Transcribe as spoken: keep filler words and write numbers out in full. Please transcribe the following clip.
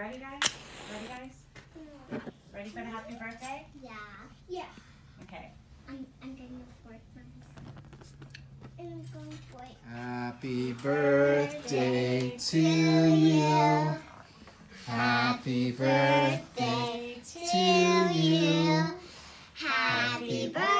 ready guys? Ready guys? Ready for the happy birthday? Yeah. Yeah. Okay. I'm, I'm getting the fourth one. I'm going for it. Happy birthday to you. Happy birthday to you. Happy birthday.